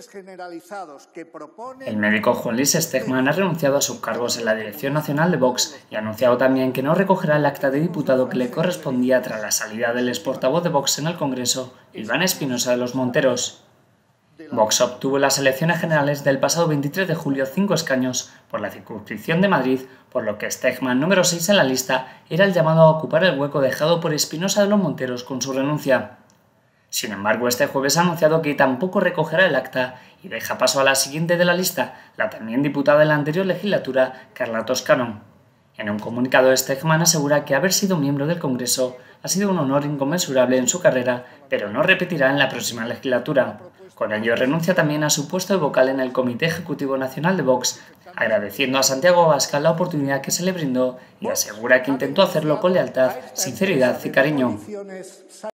generalizados que proponen... El médico Juan Luis Stegman ha renunciado a sus cargos en la Dirección Nacional de Vox y ha anunciado también que no recogerá el acta de diputado que le correspondía tras la salida del ex portavoz de Vox en el Congreso, Iván Espinosa de los Monteros. Vox obtuvo en las elecciones generales del pasado 23 de julio 5 escaños por la circunscripción de Madrid, por lo que Stegman, número 6 en la lista, era el llamado a ocupar el hueco dejado por Espinosa de los Monteros con su renuncia. Sin embargo, este jueves ha anunciado que tampoco recogerá el acta y deja paso a la siguiente de la lista, la también diputada de la anterior legislatura, Carla Toscano. En un comunicado, Stegman asegura que haber sido miembro del Congreso ha sido un honor inconmensurable en su carrera, pero no repetirá en la próxima legislatura. Con ello, renuncia también a su puesto de vocal en el Comité Ejecutivo Nacional de Vox, agradeciendo a Santiago Abascal la oportunidad que se le brindó y asegura que intentó hacerlo con lealtad, sinceridad y cariño.